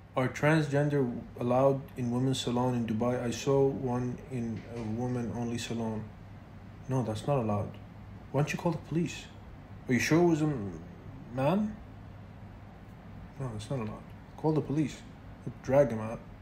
Are transgender allowed in women's salon in Dubai? I saw one in a woman-only salon. No, that's not allowed. Why don't you call the police? Are you sure it was a man? No, that's not allowed. Call the police. Drag him out.